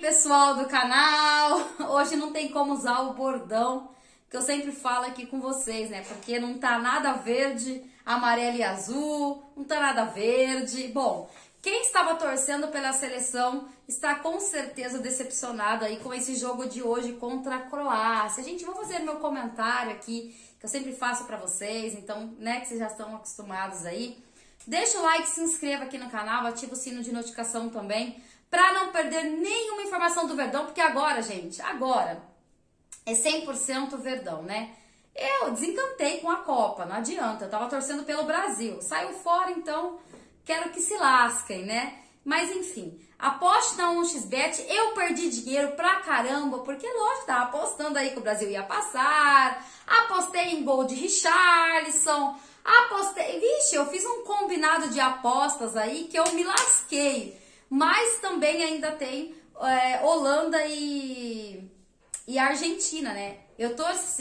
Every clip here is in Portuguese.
pessoal do canal, hoje não tem como usar o bordão que eu sempre falo aqui com vocês, né? Porque não tá nada verde, amarelo e azul, não tá nada verde. Bom, quem estava torcendo pela seleção está com certeza decepcionado aí com esse jogo de hoje contra a Croácia. Gente, vou fazer meu comentário aqui, que eu sempre faço pra vocês, então, né, que vocês já estão acostumados aí. Deixa o like, se inscreva aqui no canal, ativa o sino de notificação também, pra não perder nenhuma informação do Verdão, porque agora, gente, agora é 100% Verdão, né? Eu desencantei com a Copa, não adianta, eu tava torcendo pelo Brasil, saiu fora, então quero que se lasquem, né? Mas enfim, aposte na 1xBet, eu perdi dinheiro pra caramba, porque lógico, tava apostando aí que o Brasil ia passar, apostei em gol de Richarlison, apostei, vixe, eu fiz um combinado de apostas aí que eu me lasquei, mas também ainda tem Holanda e Argentina, né? Eu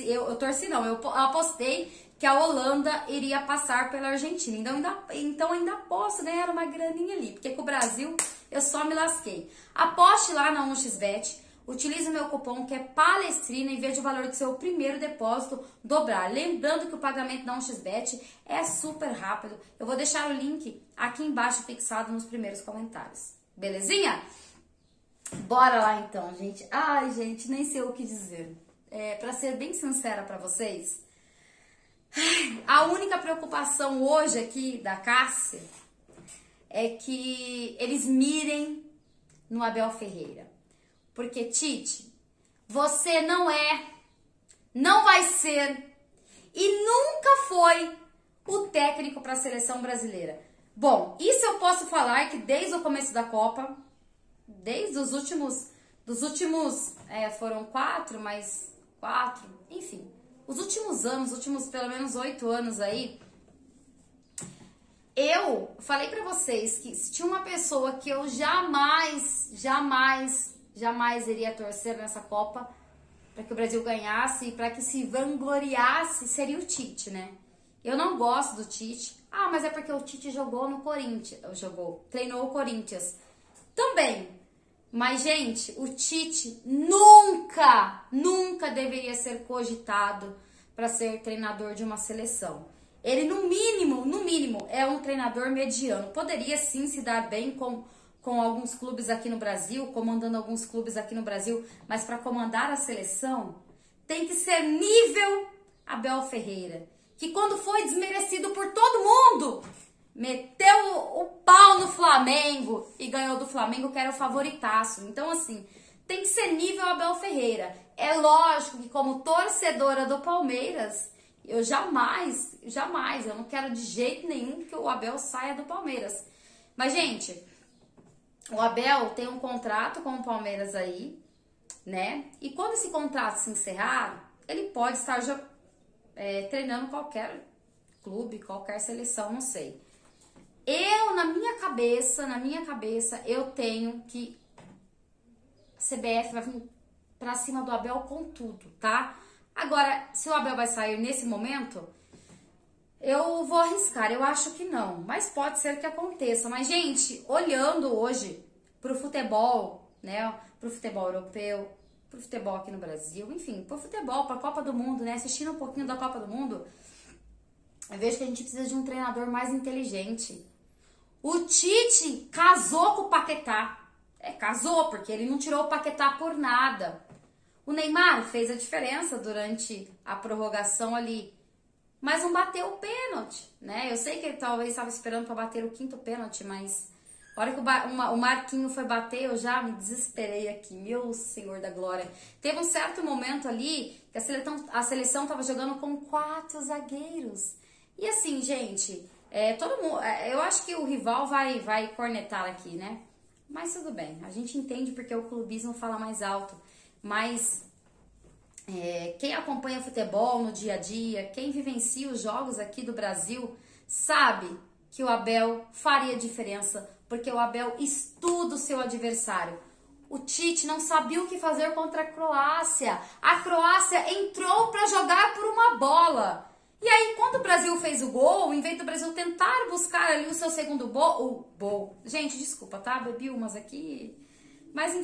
apostei que a Holanda iria passar pela Argentina. Então ainda posso ganhar uma graninha ali, porque com o Brasil eu só me lasquei. Aposte lá na 1xBet, utilize o meu cupom que é Palestrina e veja o valor do seu primeiro depósito dobrar. Lembrando que o pagamento da 1xBet é super rápido. Eu vou deixar o link aqui embaixo fixado nos primeiros comentários. Belezinha? Bora lá então, gente. Ai, gente, nem sei o que dizer. Pra ser bem sincera pra vocês, a única preocupação hoje aqui da Cássia é que eles mirem no Abel Ferreira. Porque, Tite, você não vai ser e nunca foi o técnico para a seleção brasileira. Bom, isso eu posso falar que desde o começo da Copa, desde os últimos, foram 4, enfim, os últimos anos, pelo menos 8 anos aí, eu falei pra vocês que se tinha uma pessoa que eu jamais iria torcer nessa Copa para que o Brasil ganhasse e para que se vangloriasse, seria o Tite, né? Eu não gosto do Tite. Ah, mas é porque o Tite jogou no Corinthians, treinou o Corinthians. Também. Mas, gente, o Tite nunca deveria ser cogitado para ser treinador de uma seleção. Ele, no mínimo, é um treinador mediano. Poderia, sim, se dar bem com alguns clubes aqui no Brasil, comandando alguns clubes aqui no Brasil, mas para comandar a seleção, tem que ser nível Abel Ferreira, que quando foi desmerecido por todo mundo, meteu o pau no Flamengo e ganhou do Flamengo, que era o favoritaço. Então, assim, tem que ser nível Abel Ferreira. É lógico que como torcedora do Palmeiras, eu jamais, eu não quero de jeito nenhum que o Abel saia do Palmeiras. Mas, gente, o Abel tem um contrato com o Palmeiras aí, né? E quando esse contrato se encerrar, ele pode estar treinando qualquer clube, qualquer seleção, não sei. Eu, na minha cabeça, eu tenho que a CBF vai vir pra cima do Abel com tudo, tá? Agora, se o Abel vai sair nesse momento, eu vou arriscar, eu acho que não, mas pode ser que aconteça. Mas, gente, olhando hoje pro futebol, né, pro futebol europeu, pro futebol aqui no Brasil, enfim, pro futebol, pra Copa do Mundo, né, assistindo um pouquinho da Copa do Mundo, eu vejo que a gente precisa de um treinador mais inteligente. O Tite casou com o Paquetá. Casou, porque ele não tirou o Paquetá por nada. O Neymar fez a diferença durante a prorrogação ali, mas não bateu o pênalti, né? Eu sei que ele talvez estava esperando para bater o 5º pênalti, mas a hora que o Marquinho foi bater, eu já me desesperei aqui, meu Senhor da Glória. Teve um certo momento ali que a seleção estava jogando com 4 zagueiros. E assim, gente, todo mundo, eu acho que o rival vai cornetar aqui, né? Mas tudo bem, a gente entende porque o clubismo fala mais alto. Mas quem acompanha futebol no dia a dia, quem vivencia os jogos aqui do Brasil, sabe que o Abel faria diferença, porque o Abel estuda o seu adversário. O Tite não sabia o que fazer contra a Croácia. A Croácia entrou para jogar por uma bola. E aí, quando o Brasil fez o gol, em vez do Brasil tentar buscar ali o seu segundo gol... Gente, desculpa, tá? Bebi umas aqui. Mas, enfim,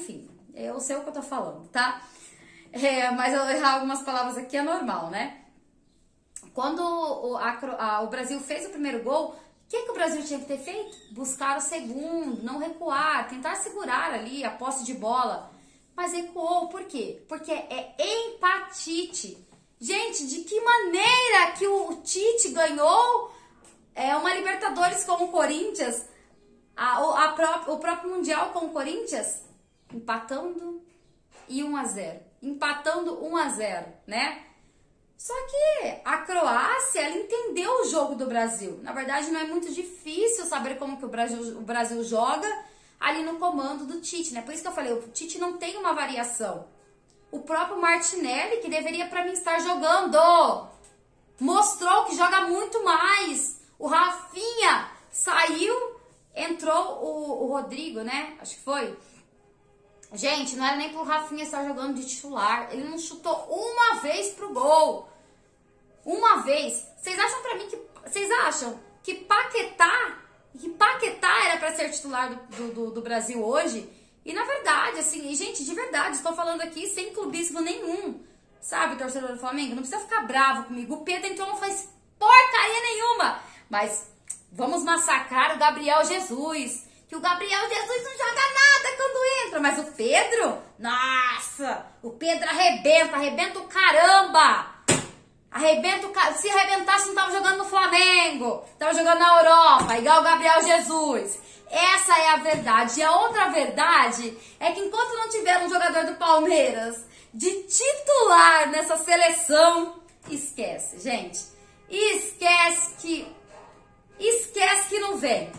Eu sei o que eu tô falando, tá? Mas eu errar algumas palavras aqui é normal, né? Quando o Brasil fez o primeiro gol, o que o Brasil tinha que ter feito? Buscar o segundo, não recuar, tentar segurar ali a posse de bola. Mas recuou, por quê? Porque é empatite. Gente, de que maneira que o Tite ganhou uma Libertadores com o Corinthians, o próprio Mundial com o Corinthians? Empatando e 1-0. Empatando 1-0, né? Só que a Croácia, ela entendeu o jogo do Brasil. Na verdade, não é muito difícil saber como que o Brasil joga ali no comando do Tite, né? Por isso que eu falei, o Tite não tem uma variação. O próprio Martinelli, que deveria para mim estar jogando, mostrou que joga muito mais. O Rafinha saiu, entrou o Rodrigo, né? Acho que foi. Gente, não era nem pro Rafinha estar jogando de titular. Ele não chutou uma vez pro gol. Uma vez. Vocês acham que Paquetá era para ser titular do Brasil hoje? E na verdade, assim, gente, de verdade, estou falando aqui sem clubismo nenhum. Sabe, torcedor do Flamengo? Não precisa ficar bravo comigo. O Pedro então não faz porcaria nenhuma. Mas vamos massacrar o Gabriel Jesus. Que o Gabriel Jesus não joga nada quando entra. Mas o Pedro, nossa, o Pedro arrebenta o caramba. Se arrebentasse não tava jogando no Flamengo, tava jogando na Europa, igual o Gabriel Jesus. Essa é a verdade. E a outra verdade é que enquanto não tiver um jogador do Palmeiras de titular nessa seleção, esquece, gente. Esquece que não vem.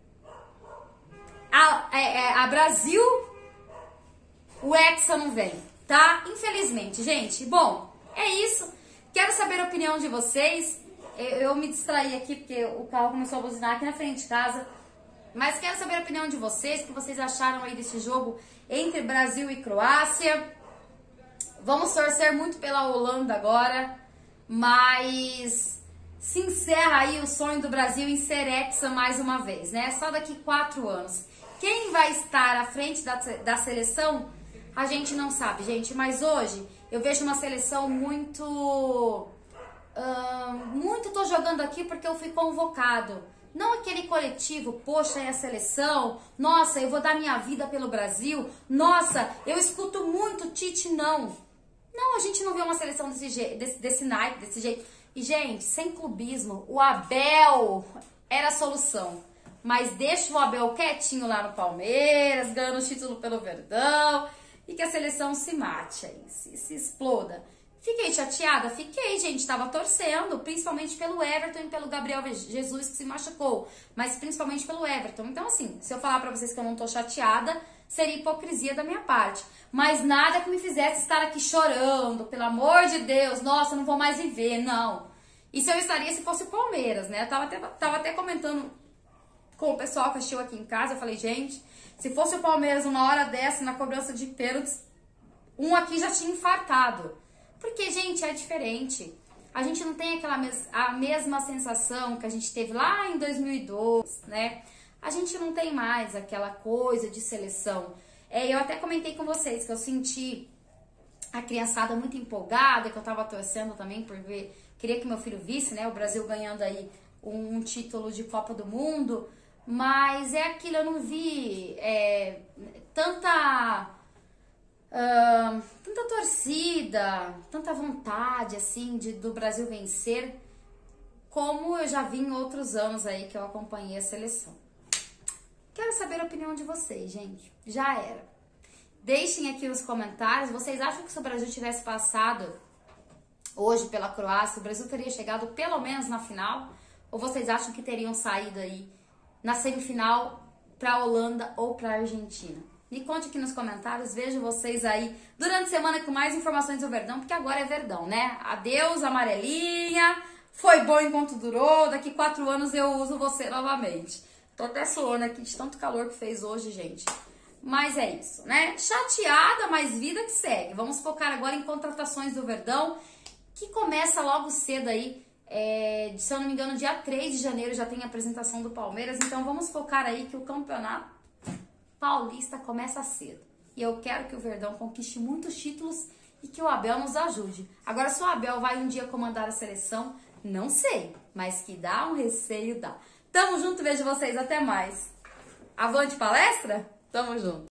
A Brasil, o Hexa não vem, tá? Infelizmente, gente. Bom, é isso. Quero saber a opinião de vocês. Eu me distraí aqui porque o carro começou a buzinar aqui na frente de casa. Mas quero saber a opinião de vocês. O que vocês acharam aí desse jogo entre Brasil e Croácia? Vamos torcer muito pela Holanda agora. Mas se encerra aí o sonho do Brasil em ser hexa mais uma vez, né? Só daqui 4 anos. Quem vai estar à frente da seleção, a gente não sabe, gente. Mas hoje eu vejo uma seleção muito tô jogando aqui porque eu fui convocado. Não aquele coletivo, poxa, é a seleção, nossa, eu vou dar minha vida pelo Brasil, nossa, eu escuto muito Tite, não. Não, a gente não vê uma seleção desse naipe, desse jeito. E, gente, sem clubismo, o Abel era a solução. Mas deixa o Abel quietinho lá no Palmeiras, ganhando o título pelo Verdão, e que a seleção se mate aí, se exploda. Fiquei chateada? Fiquei, gente, tava torcendo, principalmente pelo Everton e pelo Gabriel Jesus que se machucou, mas principalmente pelo Everton. Então, assim, se eu falar pra vocês que eu não tô chateada, seria hipocrisia da minha parte. Mas nada que me fizesse estar aqui chorando, pelo amor de Deus, nossa, não vou mais viver, não. Isso eu estaria se fosse o Palmeiras, né? Eu tava até comentando com o pessoal que assistiu aqui em casa, eu falei, gente, se fosse o Palmeiras uma hora dessa, na cobrança de pênaltis, um aqui já tinha infartado. Porque, gente, é diferente. A gente não tem a mesma sensação que a gente teve lá em 2012, né? A gente não tem mais aquela coisa de seleção. Eu até comentei com vocês que eu senti a criançada muito empolgada, que eu tava torcendo também por ver, queria que meu filho visse, né? O Brasil ganhando aí um título de Copa do Mundo. Mas é aquilo, eu não vi tanta torcida, tanta vontade, assim, do Brasil vencer, como eu já vi em outros anos aí que eu acompanhei a seleção. Quero saber a opinião de vocês, gente. Já era. Deixem aqui nos comentários, vocês acham que se o Brasil tivesse passado hoje pela Croácia, o Brasil teria chegado pelo menos na final? Ou vocês acham que teriam saído aí na semifinal para a Holanda ou para a Argentina? Me conte aqui nos comentários, vejo vocês aí durante a semana com mais informações do Verdão, porque agora é Verdão, né? Adeus, amarelinha, foi bom enquanto durou, daqui 4 anos eu uso você novamente. Tô até suando aqui de tanto calor que fez hoje, gente. Mas é isso, né? Chateada, mas vida que segue. Vamos focar agora em contratações do Verdão, que começa logo cedo aí. Se eu não me engano, dia 3 de janeiro já tem a apresentação do Palmeiras. Então vamos focar aí que o campeonato paulista começa cedo. E eu quero que o Verdão conquiste muitos títulos e que o Abel nos ajude. Agora, se o Abel vai um dia comandar a seleção, não sei, mas que dá um receio, dá. Tamo junto, vejo vocês, até mais. Avante palestra? Tamo junto.